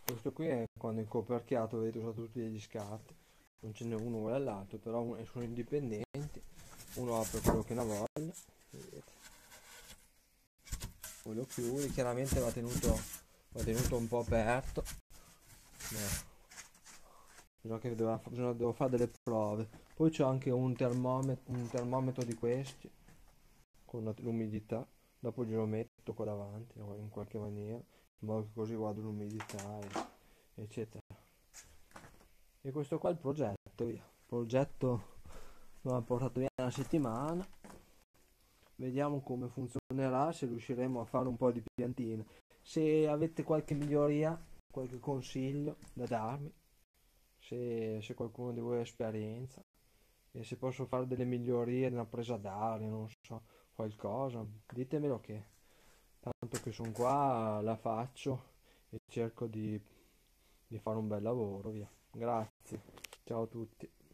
Questo qui è quando in coperchiato avete usato tutti gli scarti, non ce n'è uno uguale all'altro, però sono indipendenti, uno apre quello che ne ha voglia, vedete. Poi lo chiudi, chiaramente va tenuto un po' aperto, devo fare delle prove. Poi c'è anche un termometro di questi, con l'umidità, dopo glielo metto qua davanti, o in qualche maniera, in modo che così guardo l'umidità, eccetera. E questo qua è il progetto, via. Il progetto mi ha portato via una settimana. Vediamo come funzionerà, se riusciremo a fare un po' di piantine. Se avete qualche miglioria, qualche consiglio da darmi, se qualcuno di voi ha esperienza, e se posso fare delle migliorie nella presa d'aria, non so, qualcosa, ditemelo che tanto che sono qua, la faccio e cerco di fare un bel lavoro, via. Grazie, ciao a tutti.